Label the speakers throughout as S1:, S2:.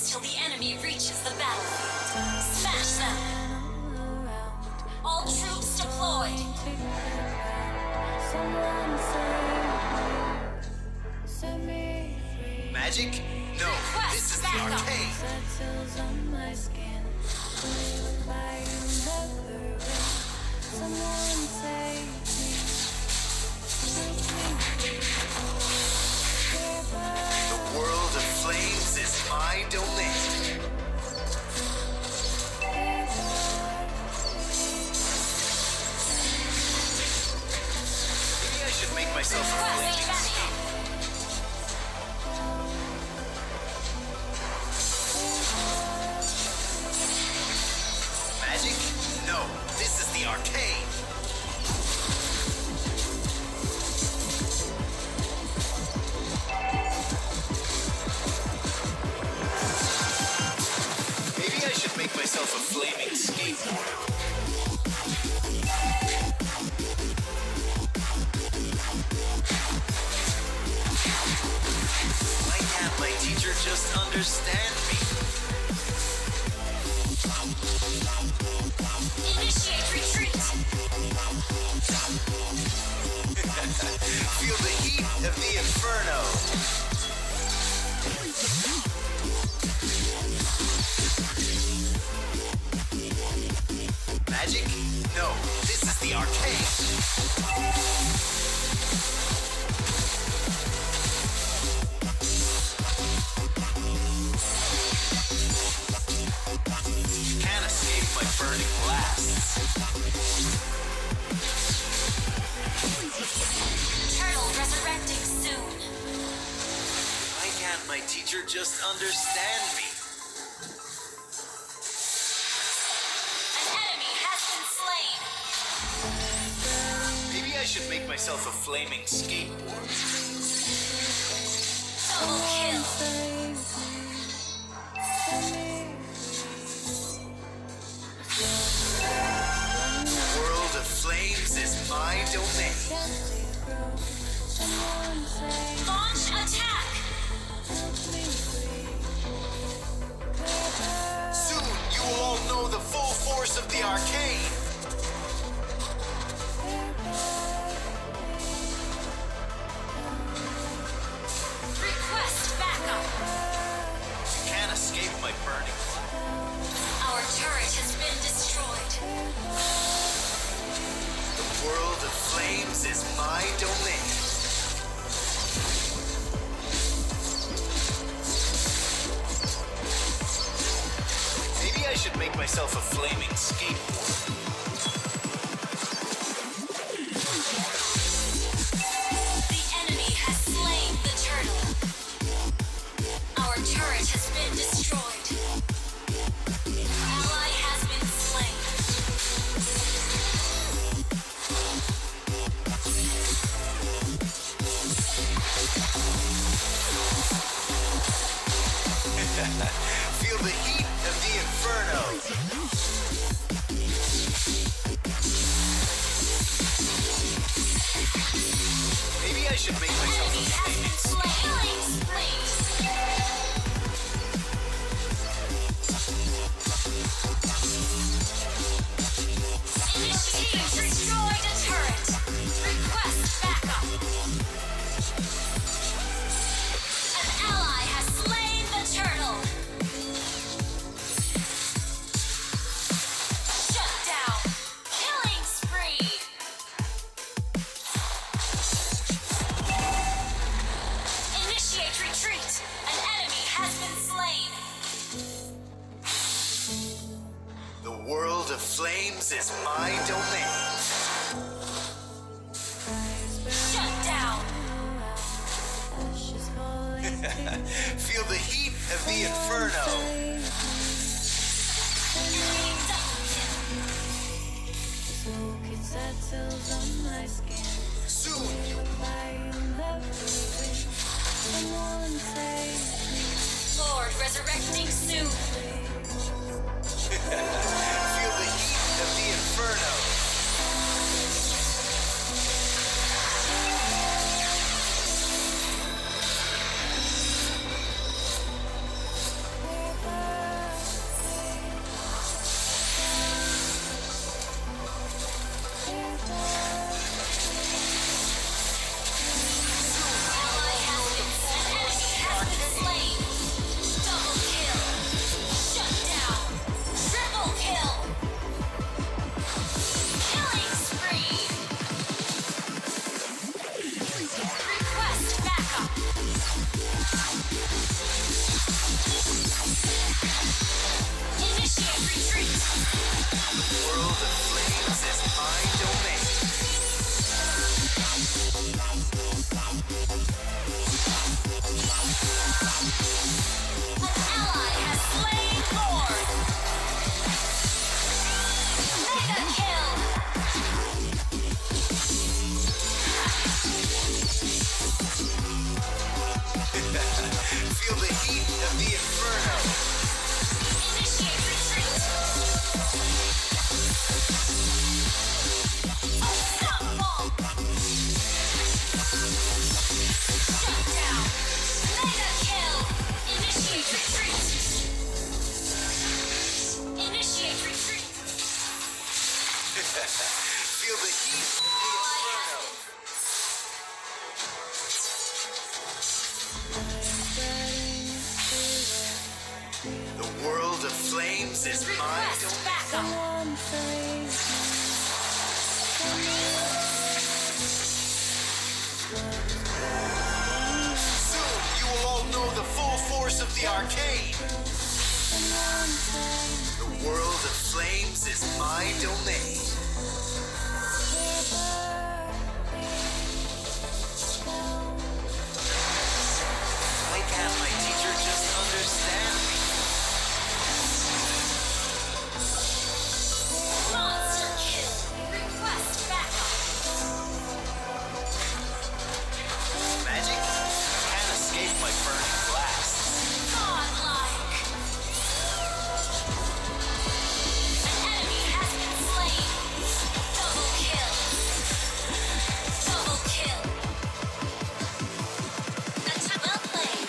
S1: until the enemy reaches the battlefield. Smash them! All troops deployed!
S2: Magic? No, this is the arcade! The world of flames is my domain. Maybe I should make myself a flaming escape. Magic? No, this is the arcade. Maybe I should make myself a flaming skateboard. Why can't my teacher just understand me?
S1: Initiate retreat!
S2: Feel the heat of the inferno. Magic? No, this is the arcade. Can't escape my burning blasts.
S1: Turtle resurrecting soon.
S2: Why can't my teacher just understand me?
S1: An enemy has been slain.
S2: Maybe I should make myself a flaming skateboard.
S1: Double kill.
S2: The world of flames is my domain.
S1: Launch attack!
S2: Soon you will all know the full force of the arcade.
S1: Request backup!
S2: Can't escape my burning flame.
S1: Our turret has been destroyed.
S2: The world of flames is my domain. Maybe I should make myself a flaming skateboard.
S1: The enemy has slain the turtle. Our turret has been destroyed. Ally has been slain.
S2: Feel the heat of the inferno. Maybe I should make myself
S1: Enemy
S2: a
S1: has
S2: flaming
S1: been slain. Killing spree. Initiate destroyed a turret. Request backup. An ally has slain the turtle. Shut down. Killing spree. Initiate retreat. An enemy has been slain.
S2: The world of flames is my domain.
S1: Shut down.
S2: Feel the heat of the inferno. Soon you
S1: Lord resurrecting soon.
S2: feel the heat of the inferno. Feel the heat of the inferno.
S1: Initiate retreat. Unstoppable. Shut down. Mega kill. Initiate retreat. Initiate retreat.
S2: Feel the heat of the inferno. The world of flames is my
S1: Request
S2: domain.
S1: backup.
S2: Soon you will all know the full force of the arcane. The world of flames is my domain. Why can't my teacher just understand me?
S1: Monster kill. Request backup.
S2: Magic can't escape my burning blast.
S1: Godlike. An enemy has been slain. Double kill. Double kill. Well played.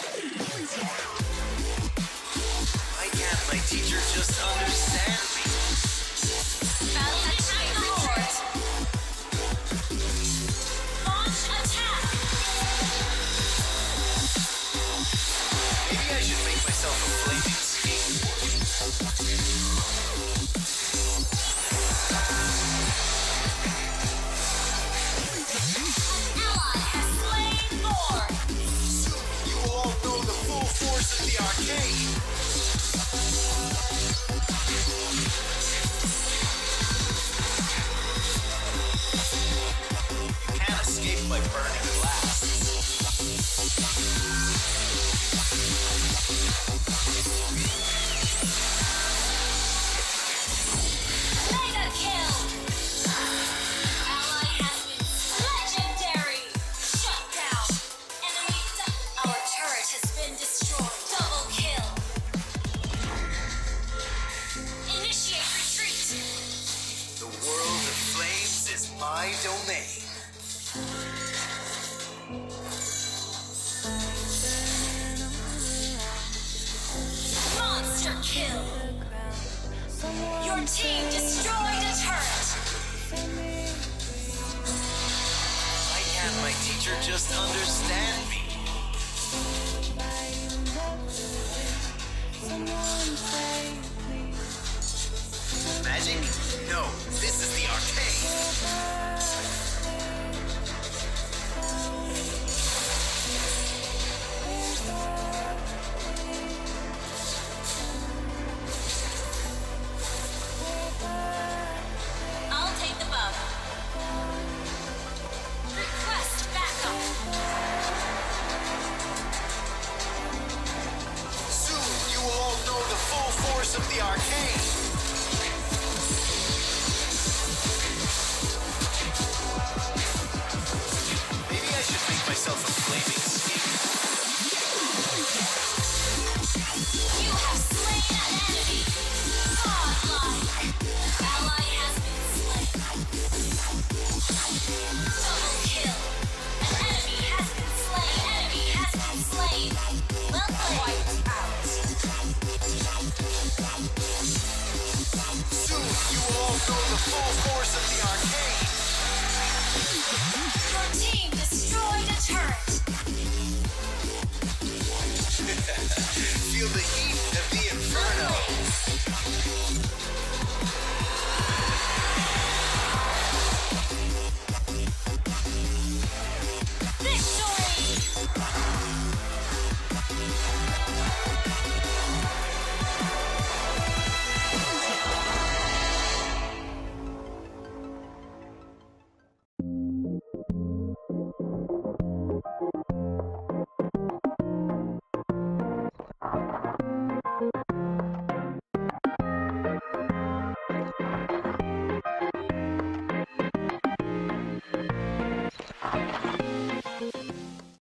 S2: Why can't my teacher just understand me?
S1: Initiate retreat. Launch attack.
S2: Maybe I should make myself a flaming skateboard.
S1: Ally has slain Thor.
S2: Soon you will all know the full force of the arcane. You can't escape my burning blasts.
S1: Mega kill. Ally has been legendary. Shut down. Enemy Our turret has been destroyed. Double kill. Initiate retreat.
S2: The world of flames is my domain.
S1: Monster kill. Your team destroyed a turret.
S2: Why can't my teacher just understand me? Magic? No, this is the arcane.
S1: I'll take the bump. Request backup.
S2: Soon you will all know the full force of the arcane. Maybe I should make myself a flaming skateboard.
S1: You have slain an enemy. Godlike. Ally has been slain. Double kill. An enemy has been slain. Enemy has been slain. Well played. Wiped out.
S2: Soon you will all know the full force of the arcane.
S1: Your team destroyed a turret.
S2: Feel the heat